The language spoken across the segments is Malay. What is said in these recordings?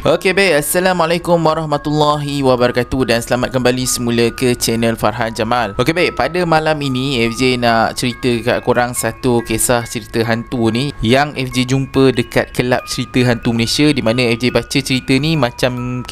Okey baik, Assalamualaikum warahmatullahi wabarakatuh dan selamat kembali semula ke channel Farhan Jamal. Okey baik, pada malam ini FJ nak cerita kat korang satu kisah cerita hantu ni yang FJ jumpa dekat kelab cerita hantu Malaysia, di mana FJ baca cerita ni macam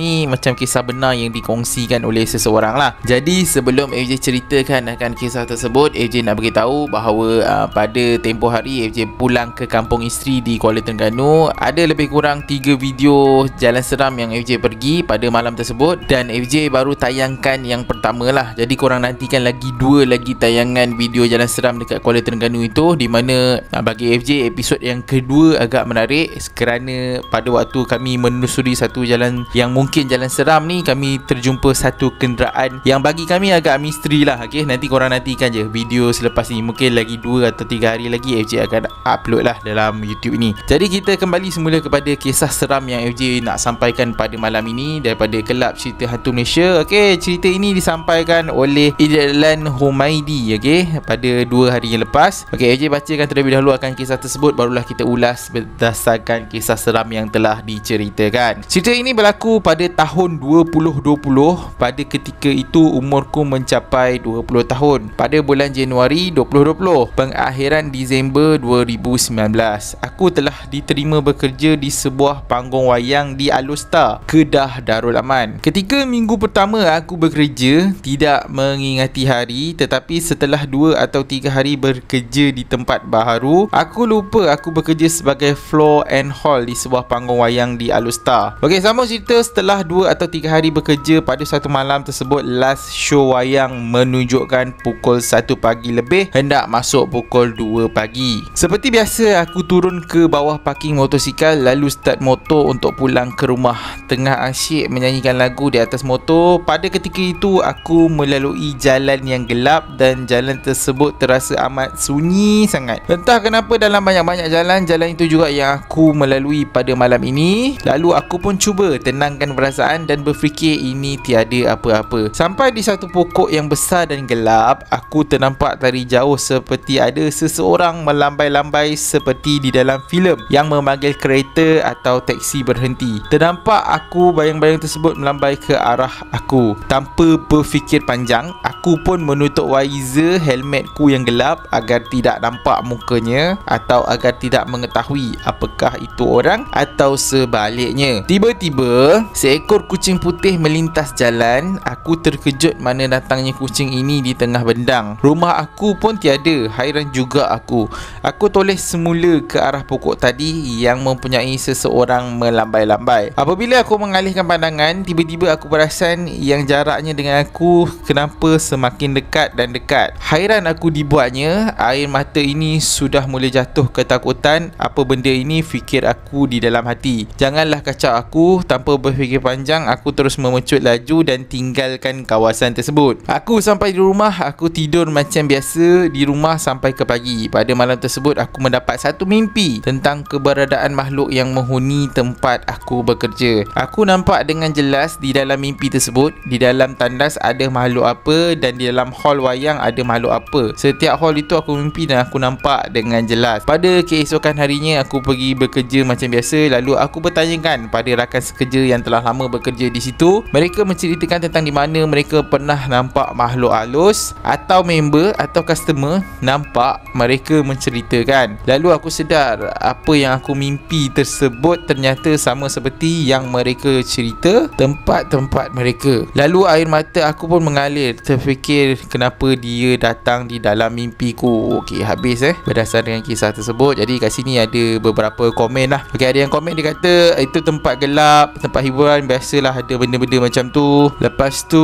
kisah benar yang dikongsikan oleh seseorang lah. Jadi sebelum FJ ceritakan akan kisah tersebut, FJ nak beritahu bahawa pada tempoh hari FJ pulang ke kampung isteri di Kuala Terengganu. Ada lebih kurang 3 video jalan seram yang FJ pergi pada malam tersebut, dan FJ baru tayangkan yang pertama lah. Jadi korang nantikan lagi 2 lagi tayangan video jalan seram dekat Kuala Terengganu itu, di mana bagi FJ episod yang kedua agak menarik kerana pada waktu kami menelusuri satu jalan yang mungkin jalan seram ni, kami terjumpa satu kenderaan yang bagi kami agak misteri lah. Okay, nanti korang nantikan je video selepas ni. Mungkin lagi 2 atau 3 hari lagi FJ akan upload lah dalam YouTube ini. Jadi kita kembali semula kepada kisah seram yang FJ nak sampaikan pada malam ini daripada kelab cerita hantu Malaysia. Okey, cerita ini disampaikan oleh Idlan Humaidi, okey, pada 2 hari yang lepas. Okey, FJ bacakan terlebih dahulu akan kisah tersebut, barulah kita ulas berdasarkan kisah seram yang telah diceritakan. Cerita ini berlaku pada tahun 2020. Pada ketika itu umurku mencapai 20 tahun. Pada bulan Januari 2020, pengakhiran Disember 2019, aku telah diterima bekerja di sebuah panggung wayang di Alustar, Kedah Darul Aman. Ketika minggu pertama aku bekerja, tidak mengingati hari, tetapi setelah 2 atau 3 hari bekerja di tempat baharu, aku lupa aku bekerja sebagai floor and hall di sebuah panggung wayang di Alustar. Okey, sambung cerita. Setelah 2 atau 3 hari bekerja, pada satu malam tersebut last show wayang menunjukkan pukul 1 pagi lebih, hendak masuk pukul 2 pagi. Seperti biasa, aku turun ke bawah parking motosikal lalu start motor untuk pulang ke rumah. Tengah asyik menyanyikan lagu di atas motor, pada ketika itu aku melalui jalan yang gelap dan jalan tersebut terasa amat sunyi sangat. Entah kenapa dalam banyak-banyak jalan itu juga yang aku melalui pada malam ini. Lalu aku pun cuba tenangkan perasaan dan berfikir ini tiada apa-apa. Sampai di satu pokok yang besar dan gelap, aku ternampak dari jauh seperti ada seseorang melambai-lambai seperti di dalam filem yang memanggil kereta atau teksi berhenti. Ternampak aku bayang-bayang tersebut melambai ke arah aku. Tanpa berfikir panjang, aku pun menutup visor helmetku yang gelap agar tidak nampak mukanya atau agar tidak mengetahui apakah itu orang atau sebaliknya. Tiba-tiba seekor kucing putih melintas jalan. Aku terkejut mana datangnya kucing ini di tengah bendang. Rumah aku pun tiada. Hairan juga aku. Aku toleh semula ke arah pokok tadi yang mempunyai seseorang melambai-lambai. Apabila aku mengalihkan pandangan, tiba-tiba aku perasan yang jaraknya dengan aku kenapa semakin dekat dan dekat. Hairan aku dibuatnya. Air mata ini sudah mula jatuh ketakutan. Apa benda ini, fikir aku di dalam hati. Janganlah kacau aku. Tanpa berfikir panjang, aku terus memecut laju dan tinggalkan kawasan tersebut. Aku sampai di rumah. Aku tidur macam biasa di rumah sampai ke pagi. Pada malam tersebut aku mendapat satu mimpi tentang keberadaan makhluk yang menghuni tempat aku bekerja. Aku nampak dengan jelas di dalam mimpi tersebut, di dalam tandas ada makhluk apa dan di dalam hall wayang ada makhluk apa. Setiap hall itu aku mimpi dan aku nampak dengan jelas. Pada keesokan harinya aku pergi bekerja macam biasa. Lalu aku bertanyakan pada rakan sekerja yang telah lama bekerja di situ. Mereka menceritakan tentang di mana mereka pernah nampak makhluk halus atau member atau customer nampak mereka menceritakan. Lalu aku sedar apa yang aku mimpi tersebut ternyata sama seperti yang mereka cerita tempat-tempat mereka. Lalu air mata aku pun mengalir. Terfikir kenapa dia datang di dalam mimpiku. Okey, habis berdasarkan kisah tersebut. Jadi kat sini ada beberapa komen lah. Okey, ada yang komen dia kata itu tempat gelap, tempat hiburan, biasalah ada benda-benda macam tu. Lepas tu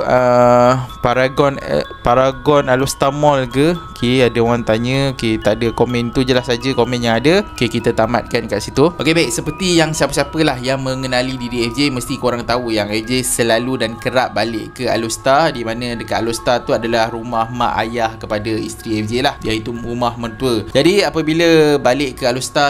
Paragon Alustar Mall ke? Okey, ada orang tanya. Okey, tak ada komen tu, jelas saja komen yang ada. Okey, kita tamatkan kat situ. Okey, baik, seperti yang siapa-siapa lah yang mengenali diri FJ, mesti korang tahu yang FJ selalu dan kerap balik ke Alustar, di mana dekat Alustar tu adalah rumah mak ayah kepada isteri FJ lah, iaitu rumah mertua. Jadi apabila balik ke Alustar, kebiasaan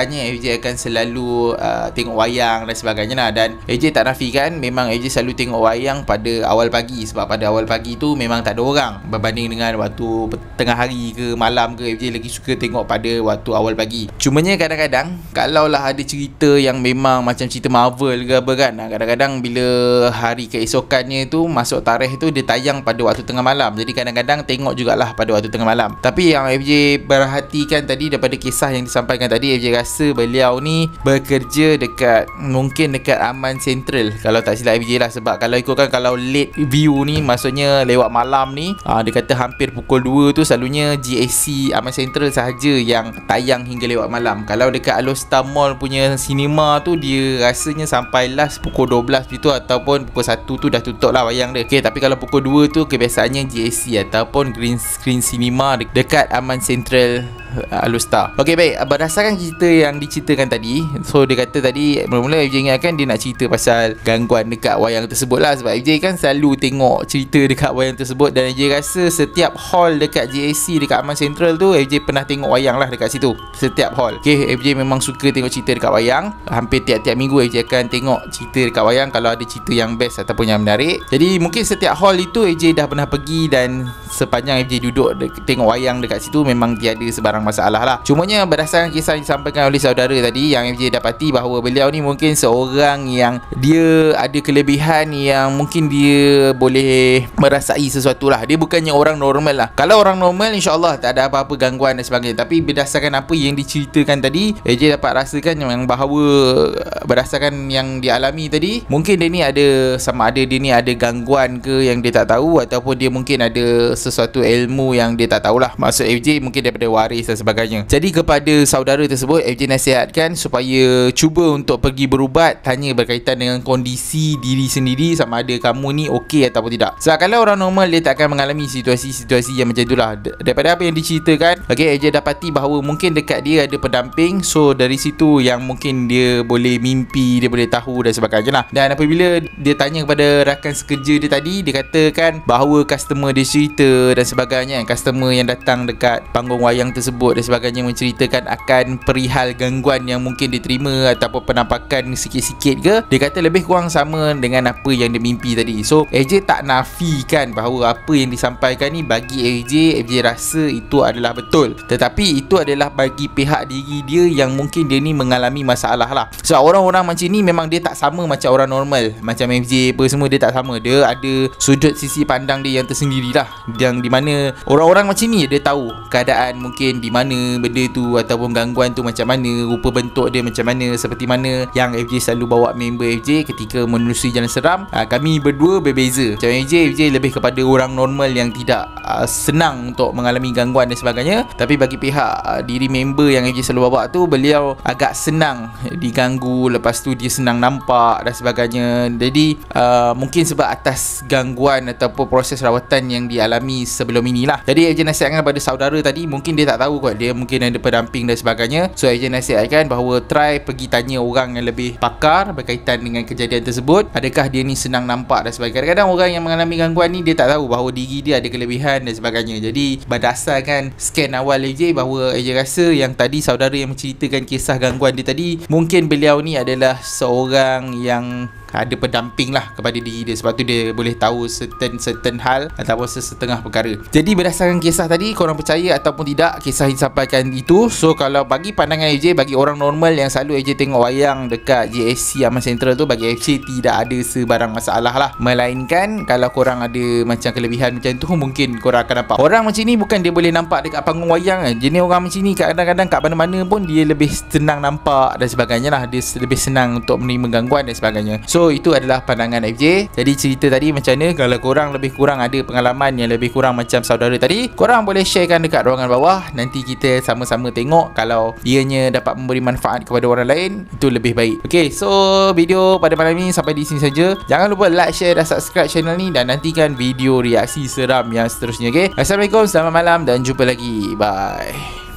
kebiasaannya FJ akan selalu tengok wayang dan sebagainya lah. Dan FJ tak nafikan memang FJ selalu tengok wayang pada awal pagi, sebab pada awal pagi tu memang tak ada orang berbanding dengan waktu tengah hari ke malam ke. FJ lagi suka tengok pada waktu awal pagi. Cumanya kadang-kadang kalaulah ada cerita yang memang macam cerita Marvel ke apa kan, kadang-kadang bila hari keesokannya tu masuk tarikh tu dia tayang pada waktu tengah malam. Jadi kadang-kadang tengok jugalah pada waktu tengah malam. Tapi yang FJ perhatikan tadi daripada kisah yang disampaikan tadi, FJ rasa beliau ni bekerja mungkin dekat Aman Central kalau tak silap FJ lah. Sebab kalau ikutkan, kalau late view ni maksudnya lewat malam ni, dia kata hampir pukul 2 tu selalunya GSC Aman Central sahaja yang tayang hingga lewat malam. Kalau dekat Alostar Mall punya cinema tu dia rasanya sampai last pukul 12 gitu, ataupun pukul 1 tu dah tutup lah wayang dia. Tapi kalau pukul 2 tu kebiasaannya GSC ataupun Green Screen Cinema dekat Aman Central Alostar. Baik, berdasarkan cerita yang diceritakan tadi, so dia kata tadi mula-mula FJ ingatkan dia nak cerita pasal gangguan dekat wayang tersebut lah. Sebab FJ kan selalu tengok cerita dekat wayang tersebut, dan FJ rasa setiap hall dekat JSC dekat Aman Central tu FJ pernah tengok wayang lah dekat situ, setiap hall. FJ memang suka tengok cerita dekat wayang. Hampir tiap-tiap minggu FJ akan tengok cerita dekat wayang kalau ada cerita yang best ataupun yang menarik. Jadi mungkin setiap hall itu FJ dah pernah pergi, dan sepanjang FJ duduk tengok wayang dekat situ memang tiada sebarang masalah lah. Cumanya berdasarkan kisah yang disampaikan oleh saudara tadi, yang FJ dapati bahawa beliau ni mungkin seorang yang dia ada kelebihan yang mungkin dia boleh merasai sesuatu lah. Dia bukannya orang normal lah. Kalau orang normal insyaAllah tak ada apa-apa gangguan dan sebagainya. Tapi berdasarkan apa yang diceritakan tadi, FJ dapat rasakan yang bahawa berdasarkan yang dialami tadi, mungkin dia ni ada, sama ada dia ni ada gangguan ke yang dia tak tahu, ataupun dia mungkin ada sesuatu ilmu yang dia tak tahulah. Maksud FJ mungkin daripada waris dan sebagainya. Jadi kepada saudara tersebut, FJ nasihatkan supaya cuba untuk pergi berubat, tanya berkaitan dengan kondisi diri sendiri sama ada kamu ni okey ataupun tidak. Sebab kalau orang normal dia tak akan mengalami situasi-situasi yang macam itulah. Daripada apa yang diceritakan, FJ dapati bahawa mungkin dekat dia ada pendamping. So dari situ yang mungkin dia boleh mimpi, dia boleh tahu dan sebagainya lah. Dan apabila dia tanya kepada rakan sekerja dia tadi, dia katakan bahawa customer dia cerita dan sebagainya, customer yang datang dekat panggung wayang tersebut dan sebagainya menceritakan akan perihal gangguan yang mungkin diterima ataupun penampakan sikit-sikit ke, dia kata lebih kurang sama dengan apa yang dia mimpi tadi. So FJ tak nafikan bahawa apa yang disampaikan ni bagi FJ rasa itu adalah betul, tetapi itu adalah bagi pihak diri dia yang mungkin dia ni mengalami masalah lah. So orang-orang macam ni memang dia tak sama macam orang normal, macam FJ apa semua, dia tak sama. Dia ada sudut sisi pandang dia yang tersendiri lah, yang dimana orang-orang macam ni dia tahu keadaan mungkin di mana benda tu ataupun gangguan tu macam mana, rupa bentuk dia macam mana, seperti mana yang FJ selalu bawa member FJ ketika menelusuri jalan seram. Kami berdua berbeza. Macam FJ lebih kepada orang normal yang tidak senang untuk mengalami gangguan dan sebagainya. Tapi bagi pihak diri member yang FJ selalu bawa tu, beliau agak senang diganggu, lepas tu dia senang nampak dan sebagainya. Jadi mungkin sebab atas gangguan ataupun proses rawatan yang dialami sebelum inilah. Jadi FJ nasihatkan kepada saudara tadi, mungkin dia tak tahu kot, dia mungkin ada pendamping dan sebagainya. So FJ nasihatkan bahawa try pergi tanya orang yang lebih pakar berkaitan dengan kejadian tersebut, adakah dia ni senang nampak dan sebagainya. Kadang-kadang orang yang mengalami gangguan ni dia tak tahu bahawa diri dia ada kelebihan dan sebagainya. Jadi berdasarkan scan awal FJ, bahawa FJ rasa yang tadi saudara yang menceritakan kisah gangguan dia tadi, mungkin beliau ni adalah seorang yang ada pendamping lah kepada diri dia, sebab tu dia boleh tahu certain hal ataupun sesetengah perkara. Jadi berdasarkan kisah tadi, korang percaya ataupun tidak kisah yang disampaikan itu. So kalau bagi pandangan FJ, bagi orang normal yang selalu FJ tengok wayang dekat JSC Aman Central tu, bagi FJ tidak ada sebarang masalah lah. Melainkan kalau korang ada macam kelebihan macam tu, mungkin korang akan nampak. Orang macam ni bukan dia boleh nampak dekat panggung wayang kan. Jenis orang macam ni kadang-kadang kat mana-mana pun dia lebih senang nampak dan sebagainya lah. Dia lebih senang untuk menerima gangguan dan sebagainya. So itu adalah pandangan FJ. Jadi cerita tadi macam mana, kalau korang lebih kurang ada pengalaman yang lebih kurang macam saudara tadi, korang boleh sharekan dekat ruangan bawah. Nanti kita sama-sama tengok, kalau ianya dapat memberi manfaat kepada orang lain, itu lebih baik. Okay, so video pada malam ini sampai di sini saja. Jangan lupa like, share dan subscribe channel ni, dan nantikan video reaksi seram yang seterusnya. Okay, Assalamualaikum, selamat malam dan jumpa lagi. Bye.